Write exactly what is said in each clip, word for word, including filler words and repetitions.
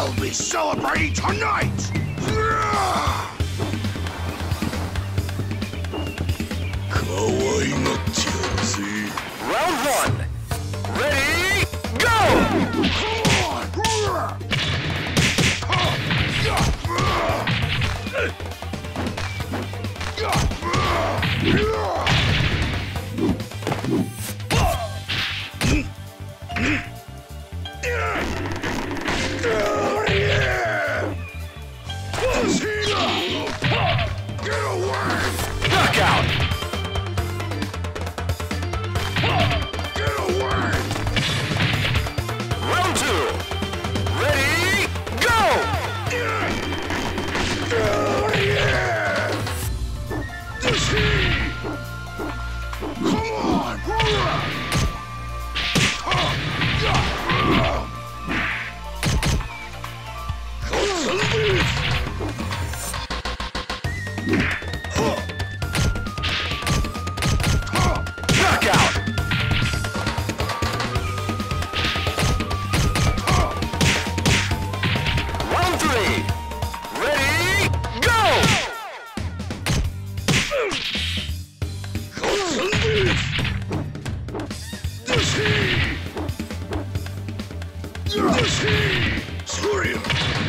I'll be celebrating tonight! Round one. Ready, go! Knockout! Round two. Ready, go! Come on! Knockout! Round three. Ready, go! Screw you!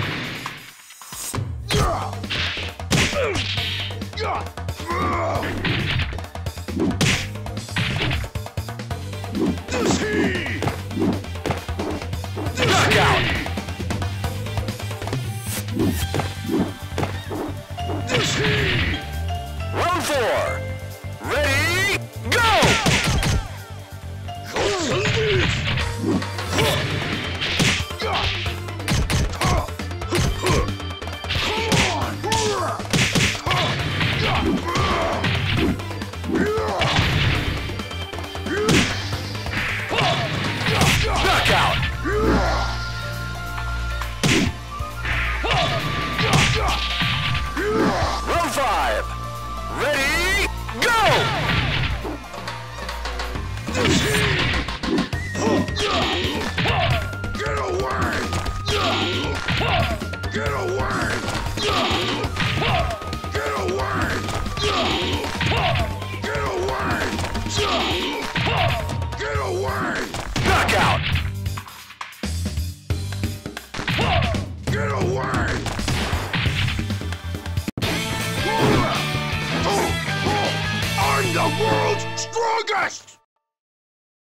Knockout! Round four. Ready, go! Knockout! Round five. Ready, go! Get away! Get away! Get away! Get away! Get away! Knockout! Get away! I'm the world's strongest!